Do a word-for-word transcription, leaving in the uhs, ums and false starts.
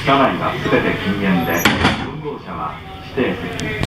車内はすべて禁煙で、よん号車は指定席。